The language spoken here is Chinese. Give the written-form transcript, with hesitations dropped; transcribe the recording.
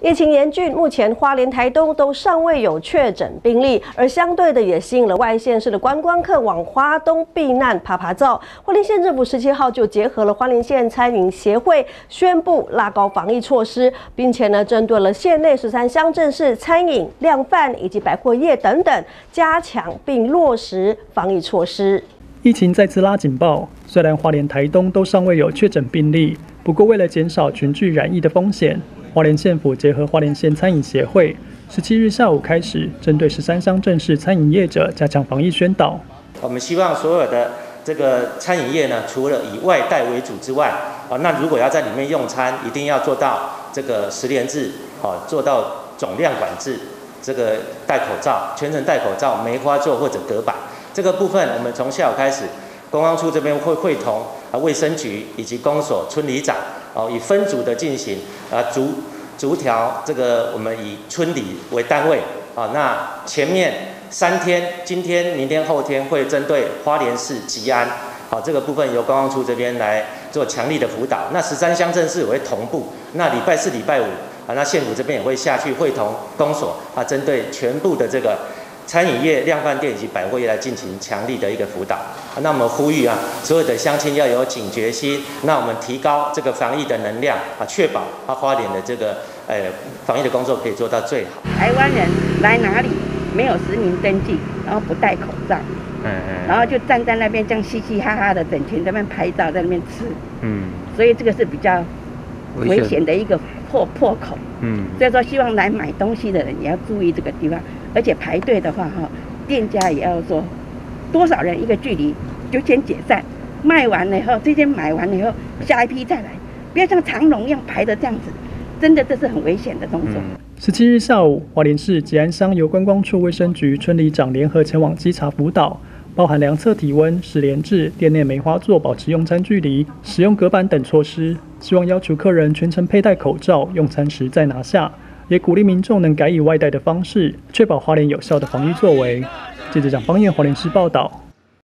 疫情严峻，目前花莲、台东都尚未有确诊病例，而相对的也吸引了外县市的观光客往花东避难、爬爬照。花莲县政府17号就结合了花莲县餐饮协会，宣布拉高防疫措施，并且呢，针对了县内13乡镇市餐饮、量贩以及百货业等等，加强并落实防疫措施。 疫情再次拉警报，虽然花莲、台东都尚未有确诊病例，不过为了减少群聚染疫的风险，花莲县府结合花莲县餐饮协会，17日下午开始，针对13乡镇市餐饮业者加强防疫宣导。 我们希望所有的这个餐饮业呢，除了以外带为主之外，那如果要在里面用餐，一定要做到这个10连制，做到总量管制，这个戴口罩，全程戴口罩，梅花座或者隔板。这个部分我们从下午开始，公安处这边会会同卫生局以及公所、村里长，以分组的进行，逐条这个我们以村里为单位，那前面3天，今天、明天、后天会针对花莲市吉安，这个部分由公安处这边来做强力的辅导。那13乡镇市也会同步，那礼拜4、礼拜5，那县府这边也会下去会同公所，针对全部的这个餐饮业、量贩店以及百货业来进行强力的一个辅导。那我们呼吁所有的乡亲要有警觉心。那我们提高这个防疫的能量，确保花莲的这个防疫的工作可以做到最好。 台湾人来哪里没有实名登记，然后不戴口罩，然后就站在那边这样嘻嘻哈哈的，整群在那边拍照，在那边吃，所以这个是比较危险的一个破口。所以说希望来买东西的人也要注意这个地方，而且排队的话店家也要说多少人一个距离就先解散，卖完了以后，这些买完了以后，下一批再来，不要像长龙一样排的这样子，真的这是很危险的动作。 17日下午，花莲市吉安乡由观光处卫生局村里长联合前往稽查辅导，包含量测体温、10连制、店内梅花座保持用餐距离、使用隔板等措施，希望要求客人全程佩戴口罩，用餐时再拿下，也鼓励民众能改以外带的方式，确保花莲有效的防疫作为。记者蒋方燕花莲市报道。